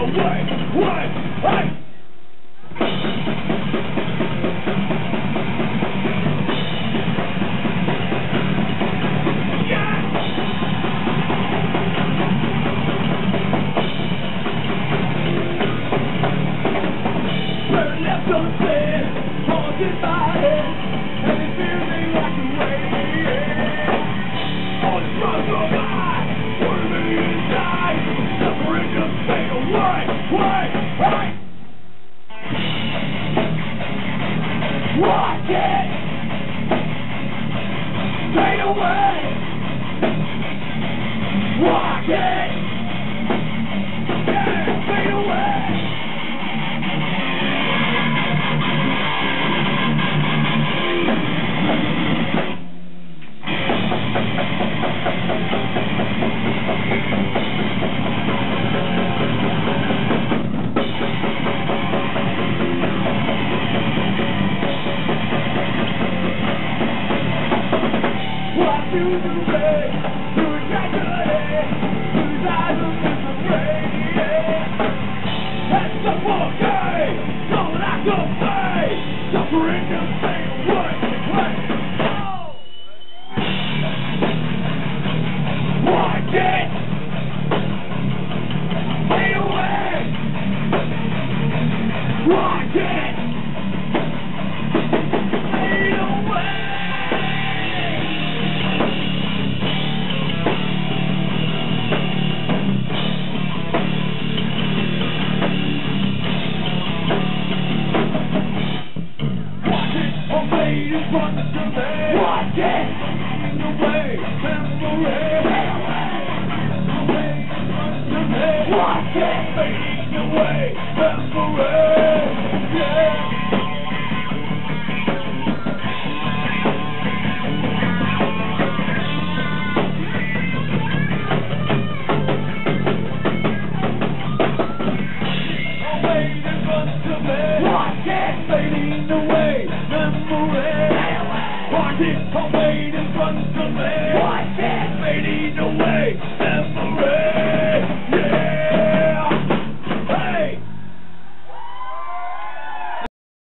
Haunted by it, and it feels me like a wave. On the front of my, put me inside, suffering just fade away, watch it, fade away, watch it, yeah, fade away. To the way, to exaggerate, whose eyes are misery. That's the poor guy, don't act of faith, suffering just fade away, watch it, fade away, watch it, fade away. In front of me, watch it, in the way, memory, watch it, fading away, memory, yeah. Watch it, fading away, memory. Watch it, I'm waiting in front of me. Watch it, fading away.